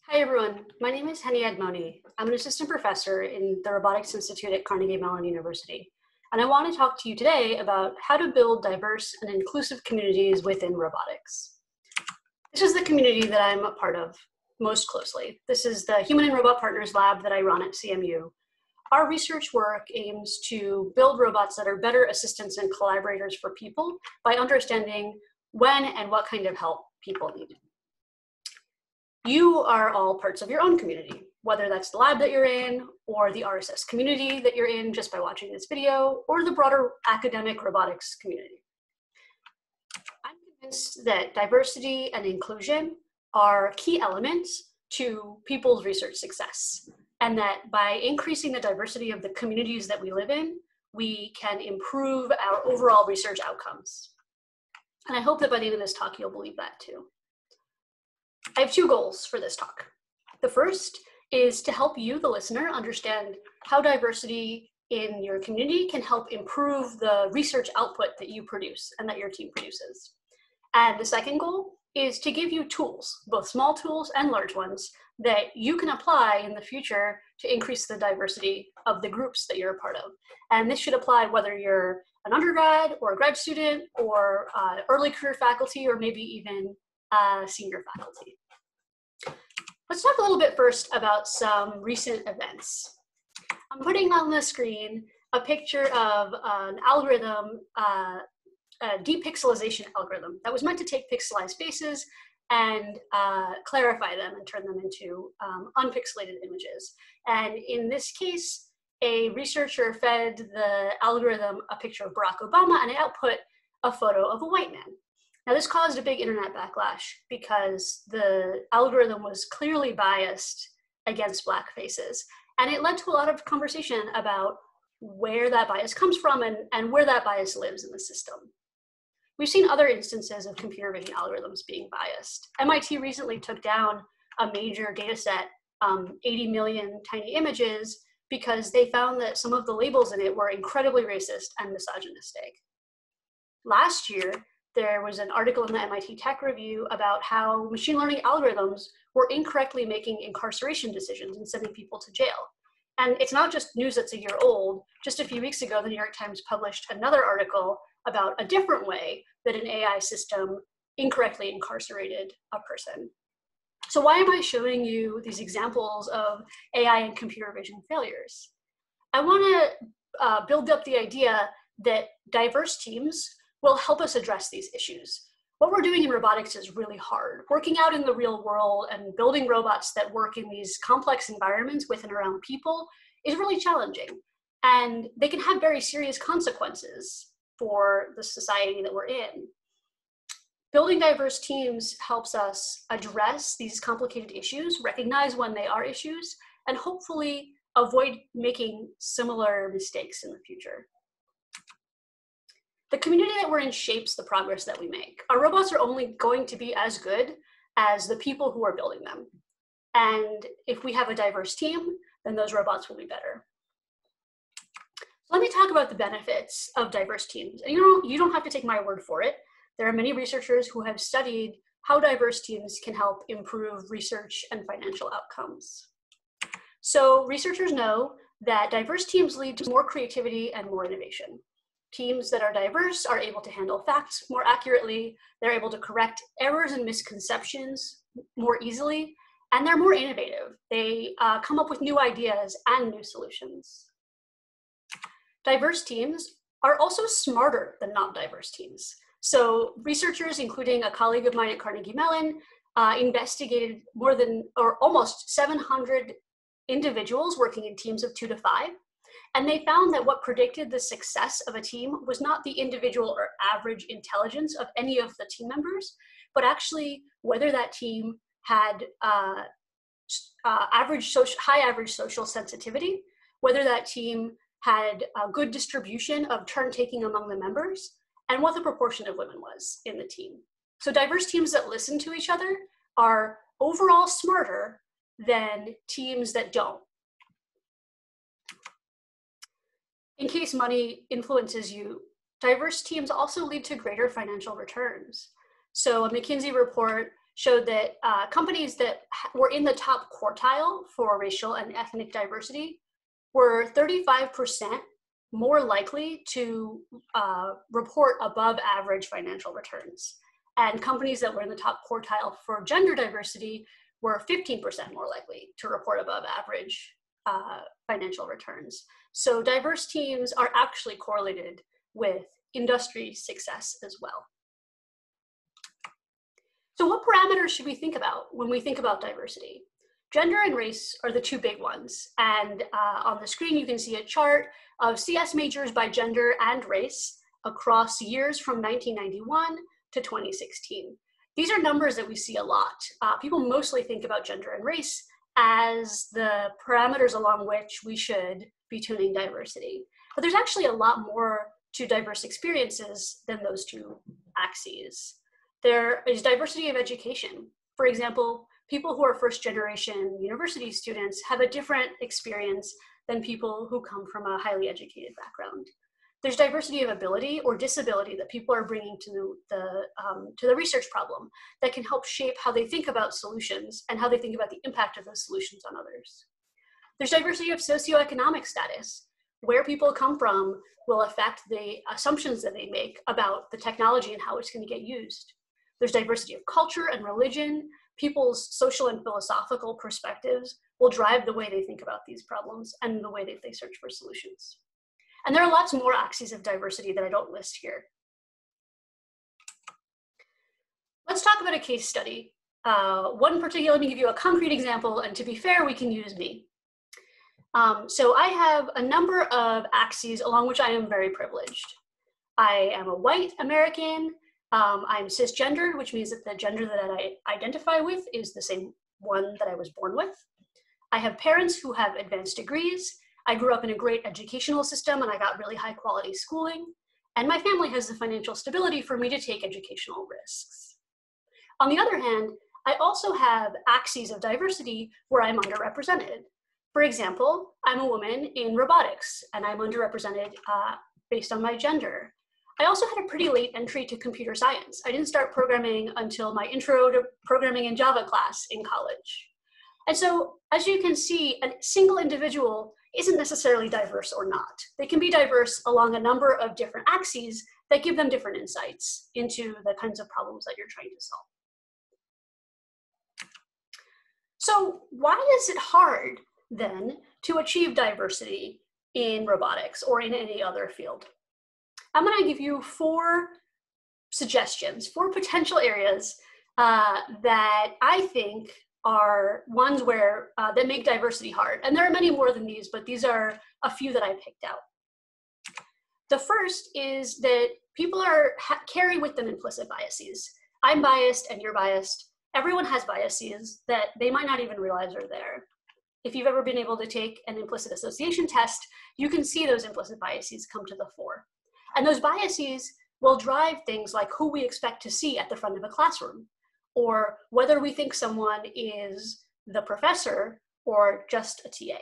Hi everyone, my name is Henny Admoni. I'm an assistant professor in the Robotics Institute at Carnegie Mellon University. And I want to talk to you today about how to build diverse and inclusive communities within robotics. This is the community that I'm a part of most closely. This is the Human and Robot Partners Lab that I run at CMU. Our research work aims to build robots that are better assistants and collaborators for people by understanding when and what kind of help people need. You are all parts of your own community, whether that's the lab that you're in, or the RSS community that you're in just by watching this video, or the broader academic robotics community. I'm convinced that diversity and inclusion are key elements to people's research success, and that by increasing the diversity of the communities that we live in, we can improve our overall research outcomes. And I hope that by the end of this talk, you'll believe that too. I have two goals for this talk. The first is to help you, the listener, understand how diversity in your community can help improve the research output that you produce and that your team produces. And the second goal is to give you tools, both small tools and large ones, that you can apply in the future to increase the diversity of the groups that you're a part of. And this should apply whether you're an undergrad or a grad student or early career faculty or maybe even senior faculty. Let's talk a little bit first about some recent events. I'm putting on the screen a picture of an algorithm, a depixelization algorithm that was meant to take pixelized faces and clarify them and turn them into unpixelated images. And in this case, a researcher fed the algorithm a picture of Barack Obama and it output a photo of a white man. Now, this caused a big internet backlash because the algorithm was clearly biased against Black faces. And it led to a lot of conversation about where that bias comes from and where that bias lives in the system. We've seen other instances of computer vision algorithms being biased. MIT recently took down a major data set, 80 million tiny images, because they found that some of the labels in it were incredibly racist and misogynistic. Last year, there was an article in the MIT Tech Review about how machine learning algorithms were incorrectly making incarceration decisions and sending people to jail. And it's not just news that's a year old. Just a few weeks ago, the New York Times published another article about a different way that an AI system incorrectly incarcerated a person. So why am I showing you these examples of AI and computer vision failures? I want to build up the idea that diverse teams will help us address these issues. What we're doing in robotics is really hard. Working out in the real world and building robots that work in these complex environments with and around people is really challenging. And they can have very serious consequences for the society that we're in. Building diverse teams helps us address these complicated issues, recognize when they are issues, and hopefully avoid making similar mistakes in the future. The community that we're in shapes the progress that we make. Our robots are only going to be as good as the people who are building them. And if we have a diverse team, then those robots will be better. So let me talk about the benefits of diverse teams. And you don't have to take my word for it. There are many researchers who have studied how diverse teams can help improve research and financial outcomes. So researchers know that diverse teams lead to more creativity and more innovation. Teams that are diverse are able to handle facts more accurately, they're able to correct errors and misconceptions more easily, and they're more innovative. They come up with new ideas and new solutions. Diverse teams are also smarter than non-diverse teams. So researchers, including a colleague of mine at Carnegie Mellon, investigated almost 700 individuals working in teams of 2 to 5. And they found that what predicted the success of a team was not the individual or average intelligence of any of the team members, but actually whether that team had high average social sensitivity, whether that team had a good distribution of turn taking among the members, and what the proportion of women was in the team. So diverse teams that listen to each other are overall smarter than teams that don't. In case money influences you, diverse teams also lead to greater financial returns. So a McKinsey report showed that companies that were in the top quartile for racial and ethnic diversity were 35% more likely to report above average financial returns. And companies that were in the top quartile for gender diversity were 15% more likely to report above average financial returns. So diverse teams are actually correlated with industry success as well. So what parameters should we think about when we think about diversity? Gender and race are the two big ones. And on the screen, you can see a chart of CS majors by gender and race across years from 1991 to 2016. These are numbers that we see a lot. People mostly think about gender and race as the parameters along which we should be tuning diversity. But there's actually a lot more to diverse experiences than those two axes. There is diversity of education. For example, people who are first-generation university students have a different experience than people who come from a highly educated background. There's diversity of ability or disability that people are bringing to the research problem that can help shape how they think about solutions and how they think about the impact of those solutions on others. There's diversity of socioeconomic status. Where people come from will affect the assumptions that they make about the technology and how it's going to get used. There's diversity of culture and religion. People's social and philosophical perspectives will drive the way they think about these problems and the way that they search for solutions. And there are lots more axes of diversity that I don't list here. Let's talk about a case study. One particular, let me give you a concrete example, and to be fair, we can use me. So I have a number of axes along which I am very privileged. I am a white American. I'm cisgendered, which means that the gender that I identify with is the same one that I was born with. I have parents who have advanced degrees. I grew up in a great educational system and I got really high quality schooling. And my family has the financial stability for me to take educational risks. On the other hand, I also have axes of diversity where I'm underrepresented. For example, I'm a woman in robotics and I'm underrepresented based on my gender. I also had a pretty late entry to computer science. I didn't start programming until my intro to programming in Java class in college. And so, as you can see, a single individual isn't necessarily diverse or not. They can be diverse along a number of different axes that give them different insights into the kinds of problems that you're trying to solve. So why is it hard, then, to achieve diversity in robotics or in any other field? I'm going to give you 4 suggestions, 4 potential areas that I think are ones where that make diversity hard. And there are many more than these, but these are a few that I picked out. The first is that people carry with them implicit biases. I'm biased and you're biased. Everyone has biases that they might not even realize are there. If you've ever been able to take an implicit association test, you can see those implicit biases come to the fore. And those biases will drive things like who we expect to see at the front of a classroom, or whether we think someone is the professor or just a TA.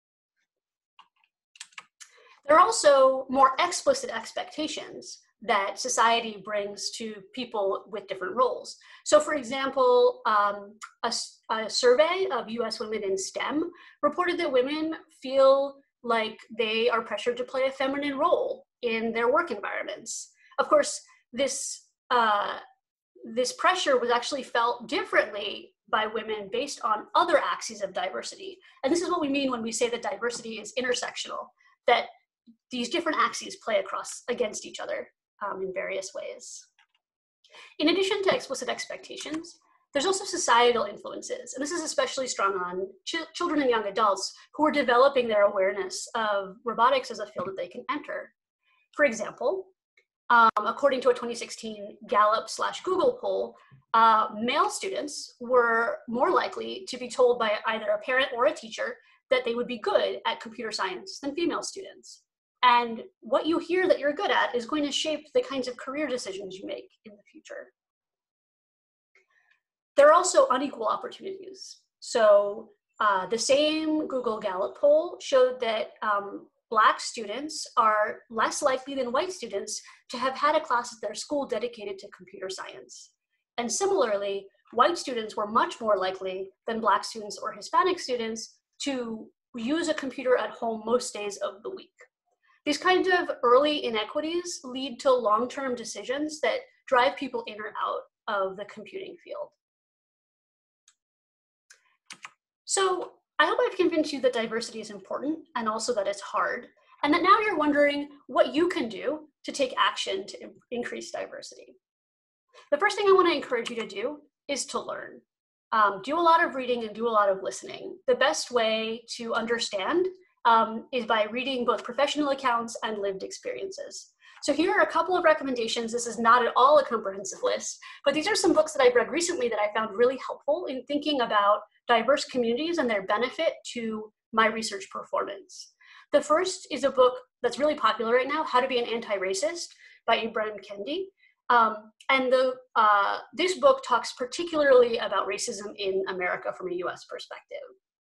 There are also more explicit expectations that society brings to people with different roles. So for example, a survey of US women in STEM reported that women feel like they are pressured to play a feminine role in their work environments. Of course, this pressure was actually felt differently by women based on other axes of diversity. And this is what we mean when we say that diversity is intersectional, that these different axes play against each other in various ways. In addition to explicit expectations, there's also societal influences, and this is especially strong on children and young adults who are developing their awareness of robotics as a field that they can enter. For example, according to a 2016 Gallup/Google poll, male students were more likely to be told by either a parent or a teacher that they would be good at computer science than female students. And what you hear that you're good at is going to shape the kinds of career decisions you make in the future. There are also unequal opportunities. So the same Google Gallup poll showed that Black students are less likely than white students to have had a class at their school dedicated to computer science. And similarly, white students were much more likely than Black students or Hispanic students to use a computer at home most days of the week. These kinds of early inequities lead to long-term decisions that drive people in or out of the computing field. So I hope I've convinced you that diversity is important and also that it's hard, and that now you're wondering what you can do to take action to increase diversity. The first thing I want to encourage you to do is to learn. Do a lot of reading and do a lot of listening. The best way to understand is by reading both professional accounts and lived experiences. So here are a couple of recommendations. This is not at all a comprehensive list, but these are some books that I've read recently that I found really helpful in thinking about diverse communities and their benefit to my research performance. The first is a book that's really popular right now, How to Be an Anti-Racist by Ibrahim Kendi. This book talks particularly about racism in America from a US perspective.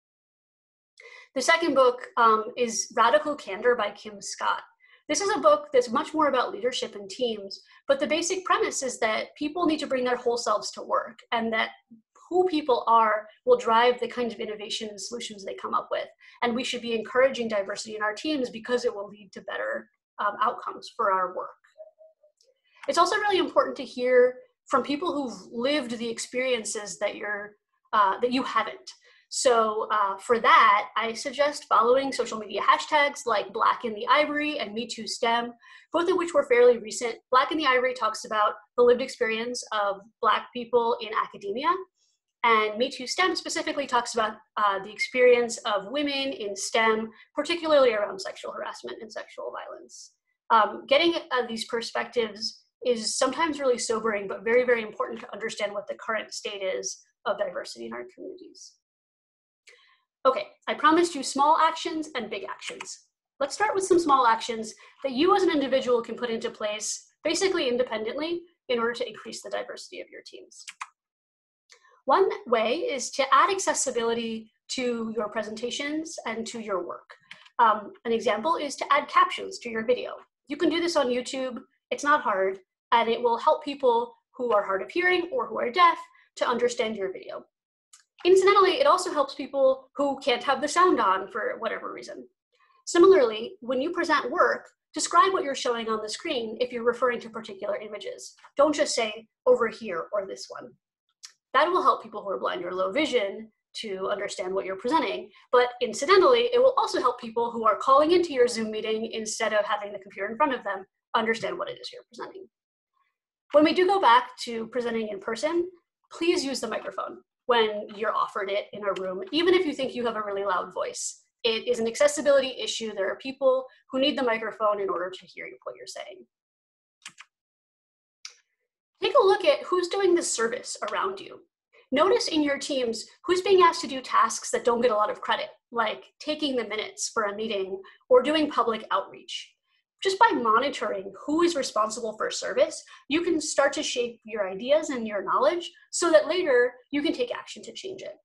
The second book is Radical Candor by Kim Scott. This is a book that's much more about leadership and teams, but the basic premise is that people need to bring their whole selves to work, and that who people are will drive the kind of innovation and solutions they come up with. And we should be encouraging diversity in our teams because it will lead to better outcomes for our work. It's also really important to hear from people who've lived the experiences that you haven't. So for that, I suggest following social media hashtags like Black in the Ivory and MeTooSTEM, both of which were fairly recent. Black in the Ivory talks about the lived experience of Black people in academia, and MeTooSTEM specifically talks about the experience of women in STEM, particularly around sexual harassment and sexual violence. Getting these perspectives is sometimes really sobering, but very, very important to understand what the current state is of diversity in our communities. Okay, I promised you small actions and big actions. Let's start with some small actions that you as an individual can put into place, basically independently, in order to increase the diversity of your teams. One way is to add accessibility to your presentations and to your work. An example is to add captions to your video. You can do this on YouTube. It's not hard, and it will help people who are hard of hearing or who are deaf to understand your video. Incidentally, it also helps people who can't have the sound on for whatever reason. Similarly, when you present work, describe what you're showing on the screen if you're referring to particular images. Don't just say over here or this one. That will help people who are blind or low vision to understand what you're presenting. But incidentally, it will also help people who are calling into your Zoom meeting instead of having the computer in front of them understand what it is you're presenting. When we do go back to presenting in person, please use the microphone when you're offered it in a room, even if you think you have a really loud voice. It is an accessibility issue. There are people who need the microphone in order to hear what you're saying. Take a look at who's doing the service around you. Notice in your teams who's being asked to do tasks that don't get a lot of credit, like taking the minutes for a meeting or doing public outreach. Just by monitoring who is responsible for service, you can start to shape your ideas and your knowledge so that later you can take action to change it.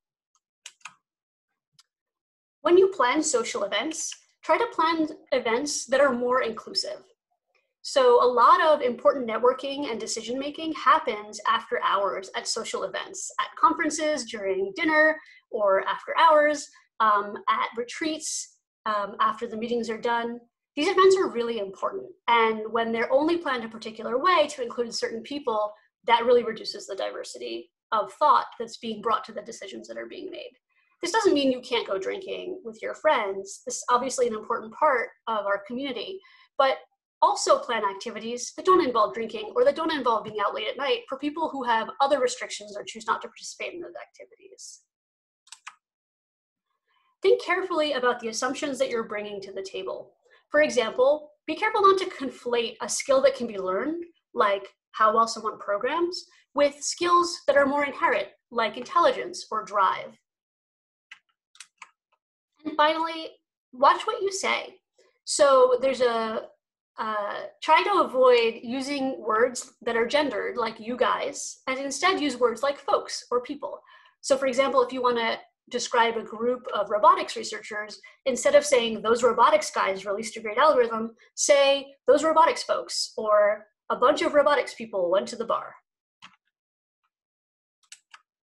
When you plan social events, try to plan events that are more inclusive. So a lot of important networking and decision-making happens after hours at social events, at conferences, during dinner, or after hours, at retreats, after the meetings are done. These events are really important. And when they're only planned a particular way to include certain people, that really reduces the diversity of thought that's being brought to the decisions that are being made. This doesn't mean you can't go drinking with your friends. This is obviously an important part of our community, but also plan activities that don't involve drinking or that don't involve being out late at night for people who have other restrictions or choose not to participate in those activities. Think carefully about the assumptions that you're bringing to the table. For example, be careful not to conflate a skill that can be learned, like how well someone programs, with skills that are more inherent, like intelligence or drive. And finally, watch what you say. So there's try to avoid using words that are gendered, like you guys, and instead use words like folks or people. So for example, if you want to describe a group of robotics researchers, instead of saying those robotics guys released a great algorithm, say those robotics folks, or a bunch of robotics people went to the bar.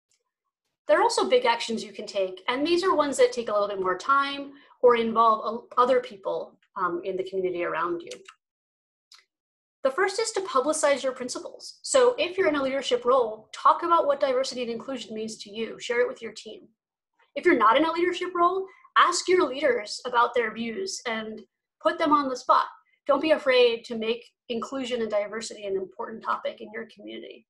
There are also big actions you can take, and these are ones that take a little bit more time or involve other people in the community around you. The first is to publicize your principles. So if you're in a leadership role, talk about what diversity and inclusion means to you. Share it with your team. If you're not in a leadership role, ask your leaders about their views and put them on the spot. Don't be afraid to make inclusion and diversity an important topic in your community.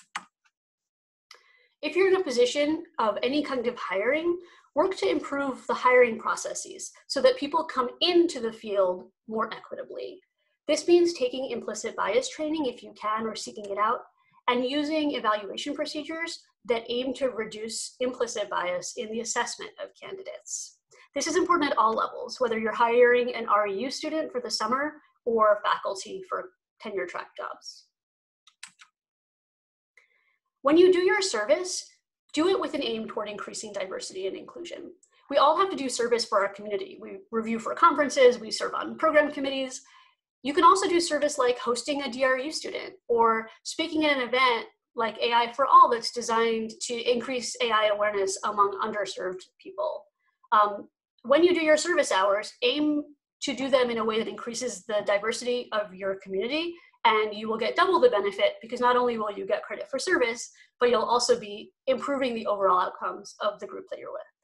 If you're in a position of any kind of hiring, work to improve the hiring processes so that people come into the field more equitably. This means taking implicit bias training if you can, or seeking it out, and using evaluation procedures that aim to reduce implicit bias in the assessment of candidates. This is important at all levels, whether you're hiring an REU student for the summer or faculty for tenure track jobs. When you do your service, do it with an aim toward increasing diversity and inclusion. We all have to do service for our community. We review for conferences, we serve on program committees. You can also do service like hosting a DRU student or speaking at an event like AI for All that's designed to increase AI awareness among underserved people. When you do your service hours, aim to do them in a way that increases the diversity of your community, and you will get double the benefit because not only will you get credit for service, but you'll also be improving the overall outcomes of the group that you're with.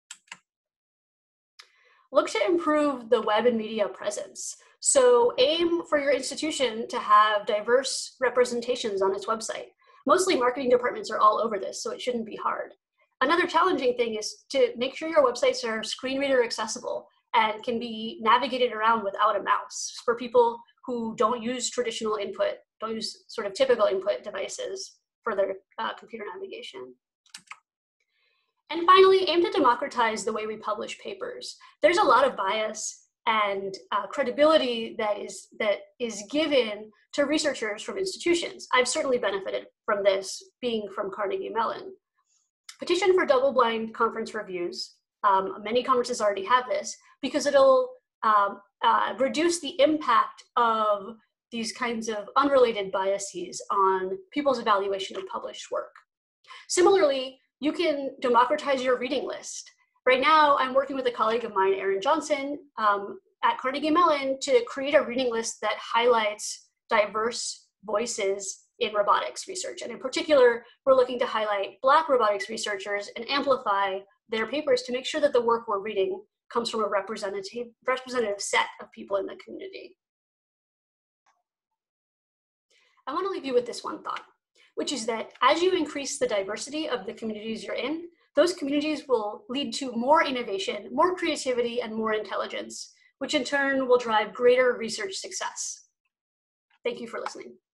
Look to improve the web and media presence. So aim for your institution to have diverse representations on its website. Mostly marketing departments are all over this, so it shouldn't be hard. Another challenging thing is to make sure your websites are screen reader accessible and can be navigated around without a mouse for people who don't use traditional input, don't use sort of typical input devices for their computer navigation. And finally, aim to democratize the way we publish papers. There's a lot of bias and credibility that is given to researchers from institutions. I've certainly benefited from this, being from Carnegie Mellon. Petition for double-blind conference reviews. Many conferences already have this because it'll reduce the impact of these kinds of unrelated biases on people's evaluation of published work. Similarly, you can democratize your reading list. Right now, I'm working with a colleague of mine, Erin Johnson, at Carnegie Mellon to create a reading list that highlights diverse voices in robotics research. And in particular, we're looking to highlight Black robotics researchers and amplify their papers to make sure that the work we're reading comes from a representative set of people in the community. I want to leave you with this one thought, which is that as you increase the diversity of the communities you're in, those communities will lead to more innovation, more creativity, and more intelligence, which in turn will drive greater research success. Thank you for listening.